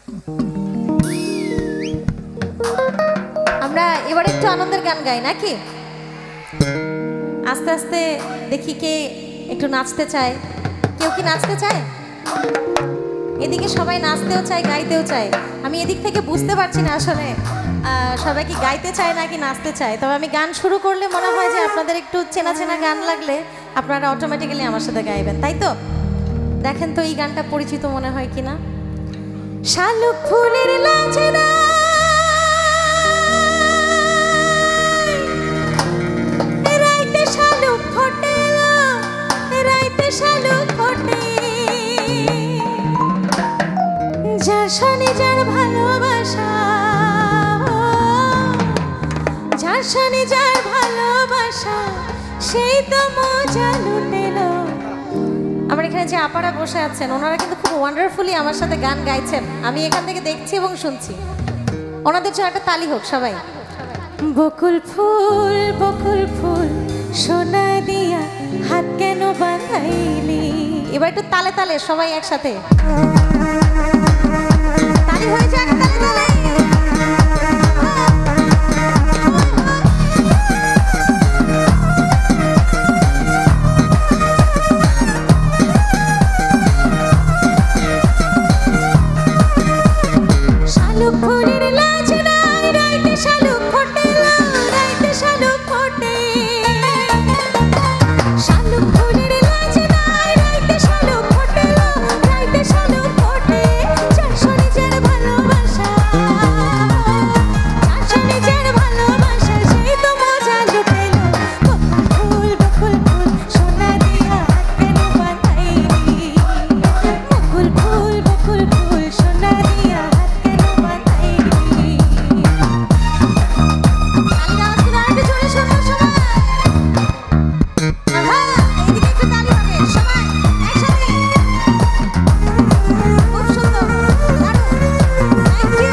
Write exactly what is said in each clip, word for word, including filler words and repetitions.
আমরা এবারে একটু আনন্দের গান গাই নাকি? আস্তে আস্তে দেখি কে একটু নাচতে চায়। কেউ কি নাচতে চায়? এদিকে সবাই নাচতেও চায়, গাইতেও চায়। আমি এদিক থেকে বুঝতে পারছি না আসলে সবাই কি গাইতে চায় নাকি নাচতে চায়। তবে আমি গান শুরু করলে মনে হয় যে আপনাদের একটু চেনা চেনা গান লাগলে আপনারা অটোমেটিক্যালি আমার সাথে গাইবেন, তাই তো? দেখেন তো এই গানটা পরিচিত মনে হয় কিনা। শালুক ফুলের লাজনা রাইতে শালুক ফোটে, রাইতে শালুক ফোটে, যার শনি যার ভালোবাসা, যার শনি যার ভালোবাসা সেই তো মজা লুটেল। আমার এখানে যে আপারা বসে আছেন ওনারা কিন্তু খুব ওয়ান্ডারফুলি আমার সাথে গান গাইছেন, আমি এখান থেকে দেখছি এবং শুনছি। ওনাদের জন্য একটা তালি হোক সবাই। বকুল ফুল বকুল ফুল সোনা দিয়া হাত কেন বাঁধাইলি। এবার একটু তালে তালে সবাই একসাথে তালি হয়ে যাক, তালে তালে। শালুক ফুলের লাজনা রাইতে শালুক ফোটে, রাইতে শালুক ফোটে, শালুক ফুলের লাজনা রাইতে শালুক ফোটে, রাইতে শালুক ফোটে, যার শনি যার ভালোবাসা, যার শনি যার ভালোবাসা সেই তো মজা লুটেল। বকুল ফুল বকুল ফুল সোনা দিয়া হাত কেন বাঁধাইলি। বকুল ফুল বকুল ফুল সোনা দিয়া হাত কেন বাঁধাইলি। তালি আওয়াজ করে আরেকটু জোরে শোনো সবাই। আহা, এইদিকে একটু তালি হবে সবাই একসাথে। খুব সুন্দর, দারুণ, থ্যাংক ইউ।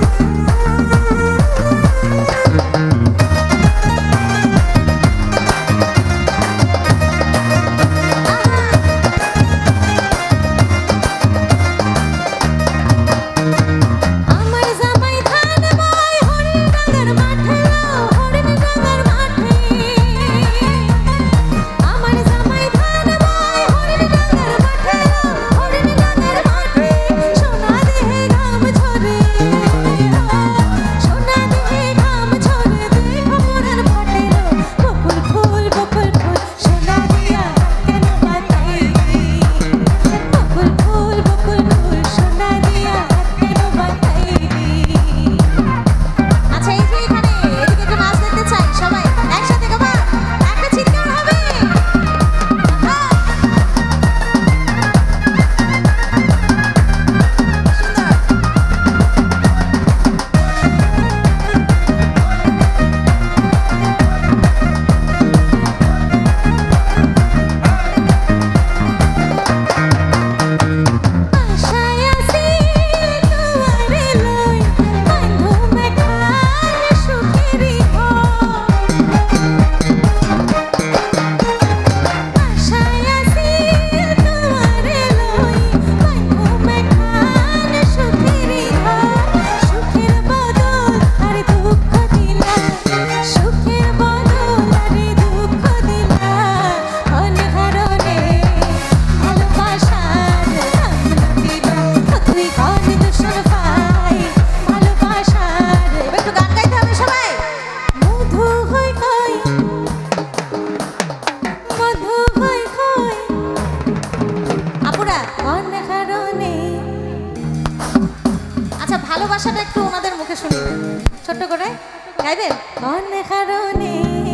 আমার জামাই ধান বয় হরিণ ডাঙ্গার মাঠে, হরিণ ডাঙ্গার মাঠে। আমার জামাই ধান বয় হরিণ ডাঙ্গার মাঠে, হরিণ ডাঙ্গার মাঠে। সোনা দেহে ঘাম ঝরে, সোনা দেহে ঘাম ঝরে, দেখো মোরার ফাটে। বকুল ফুল বকুল ফুল সোনা দিয়া কেন বাঁধাইলি। বকুল ফুল বকুল ফুল সোনা দিয়া কেন বাঁধাইলি। আচ্ছা এই যে এখানে এদিকে একটু নাচ দেখতে চাই সবাই একসাথে গাবা, একটা চিৎকার হবে। আশায় আছি তোমারে লই বন্ধু মেঘার সুখেরি ঘর। আশায় আছি তোমারে লই বন্ধু মেঘার সুখেরি ঘর। সুখের বদল আর দুঃখ দিলা, সুখের বদল আর দুঃখ দিলা। অনহারণে ভালোবাসার নাম দিলা, তুই কোন দূষণ পাই ভালোবাসার। এবার একটু গান গাইতে হবে সবাই। মধু হই কই, মধু হই কই, আপুরা অনহারণে। আচ্ছা ভালোবাসাটা একটু ওনাদের মুখে শুনবেন, ছোট্ট করে গাইবেন। অনহারণে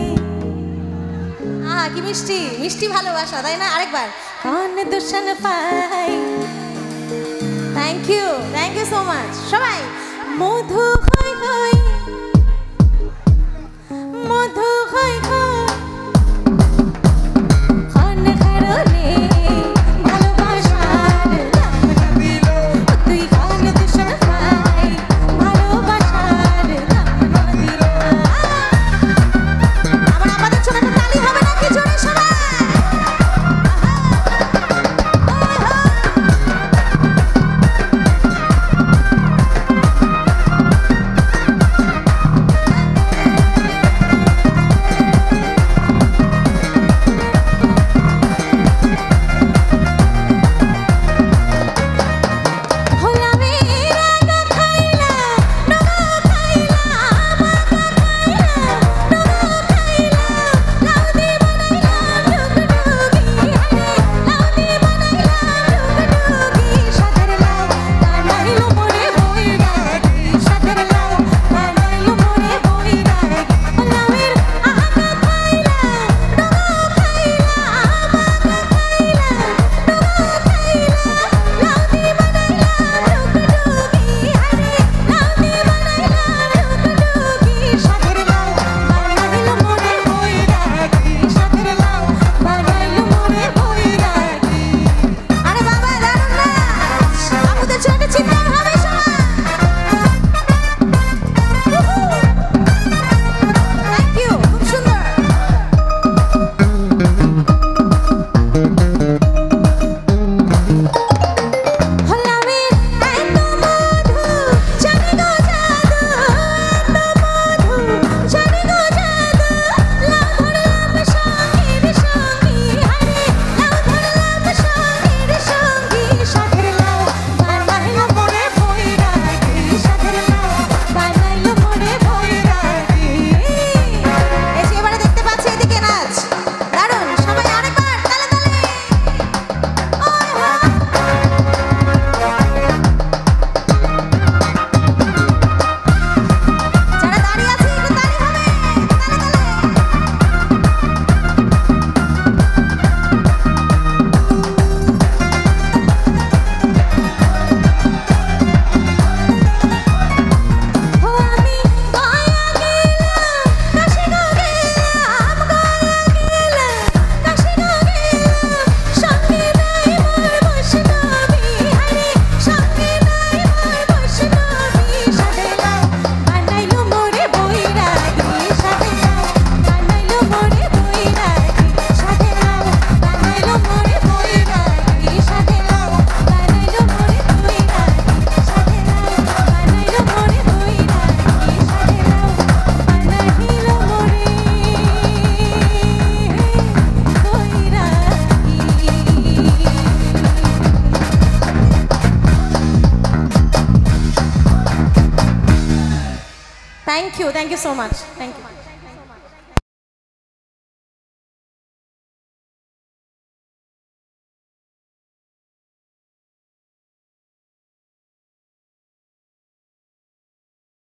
আহা কি মিষ্টি মিষ্টি ভালোবাসা, তাই না? আরেকবার। কোন দূষণ পাই। Thank you, thank you so much সবাই। মধু হই কই, মধু হই কই, অনহারণে ভালোবাসার নাম দিল, তুই কোন দূষণ পাই ভালোবাসার নাম দিল। আবার আমাদের জন্য একটা তালি হবে নাকি জোরে সবাই? আহা, thank you thank you so much thank you